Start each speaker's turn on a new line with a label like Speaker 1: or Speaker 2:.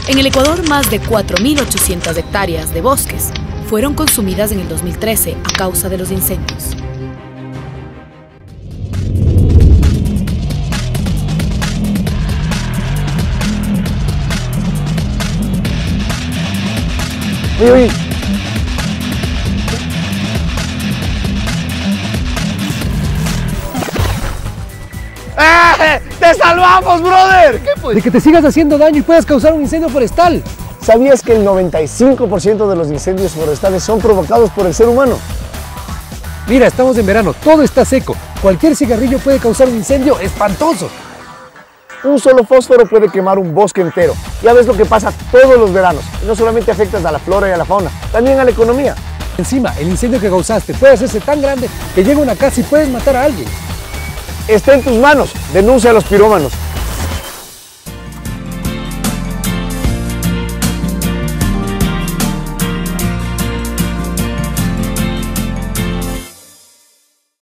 Speaker 1: En el Ecuador, más de 4.800 hectáreas de bosques fueron consumidas en el 2013 a causa de los incendios.
Speaker 2: Oye. ¡Te salvamos, brother!
Speaker 3: ¿Qué pues? De que te sigas haciendo daño y puedas causar un incendio forestal.
Speaker 2: ¿Sabías que el 95% de los incendios forestales son provocados por el ser humano?
Speaker 3: Mira, estamos en verano, todo está seco. Cualquier cigarrillo puede causar un incendio espantoso.
Speaker 2: Un solo fósforo puede quemar un bosque entero. Ya ves lo que pasa todos los veranos. Y no solamente afectas a la flora y a la fauna, también a la economía.
Speaker 3: Encima, el incendio que causaste puede hacerse tan grande que llega a una casa y puedes matar a alguien.
Speaker 2: Está en tus manos. Denuncia a los pirómanos.